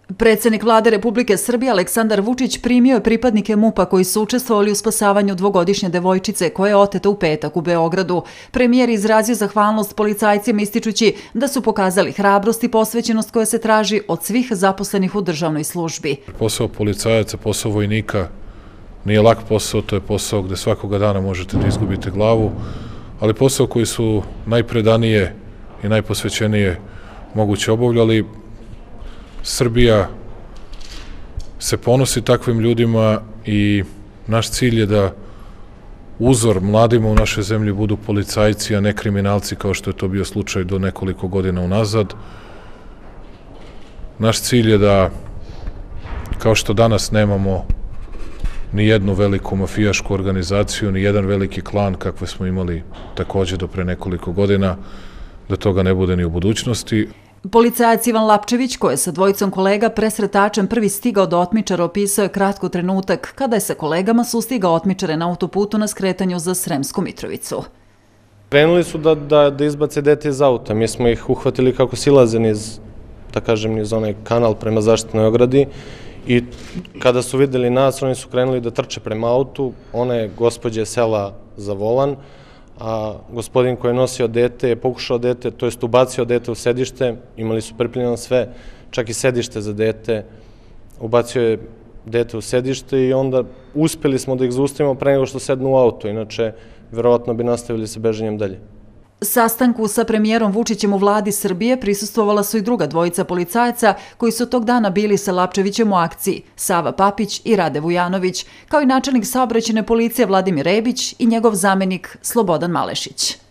Predsednik vlade Republike Srbije Aleksandar Vučić primio je pripadnike MUP-a koji su učestvovali u spasavanju dvogodišnje devojčice koja je oteta u petak u Beogradu. Premijer izrazio zahvalnost policajcima ističući da su pokazali hrabrost i posvećenost koja se traži od svih zaposlenih u državnoj službi. Posao policajaca, posao vojnika nije lak posao, to je posao gde svakoga dana možete da izgubite glavu, ali posao koji su najpredanije i najposvećenije moguće obavljali. Srbija se ponosi takvim ljudima i naš cilj je da uzor mladima u našoj zemlji budu policajci, a ne kriminalci kao što je to bio slučaj do nekoliko godina unazad. Naš cilj je da, kao što danas nemamo ni jednu veliku mafijašku organizaciju, ni jedan veliki klan kakve smo imali takođe do pre nekoliko godina, da toga ne bude ni u budućnosti. Policajac Ivan Lapčević, koji je sa dvojicom kolega presretačem prvi stigao do otmičara, opisao je kratko trenutak kada je sa kolegama sustigao otmičare na autoputu na skretanju za Sremsku Mitrovicu. Krenuli su da izbace dete iz auta. Mi smo ih uhvatili kako silaze niz, da kažem, niz onaj kanal prema zaštitnoj ogradi i kada su videli nas, oni su krenuli da trče prema autu. Ona je gospođe sela za volan, a gospodin koji je nosio dete je pokušao dete, to jest ubacio dete u sedište, imali su pripljeno sve, čak i sedište za dete, ubacio je dete u sedište i onda uspeli smo da ih zaustavimo pre nego što sednu u auto, inače verovatno bi nastavili sa bežanjem dalje. Sastanku sa premijerom Vučićem u vladi Srbije prisustvovala su i druga dvojica policajaca koji su tog dana bili sa Lapčevićem u akciji, Sava Papić i Rade Vujanović, kao i načelnik saobraćajne policije Vladimir Rebić i njegov zamenik Slobodan Malešić.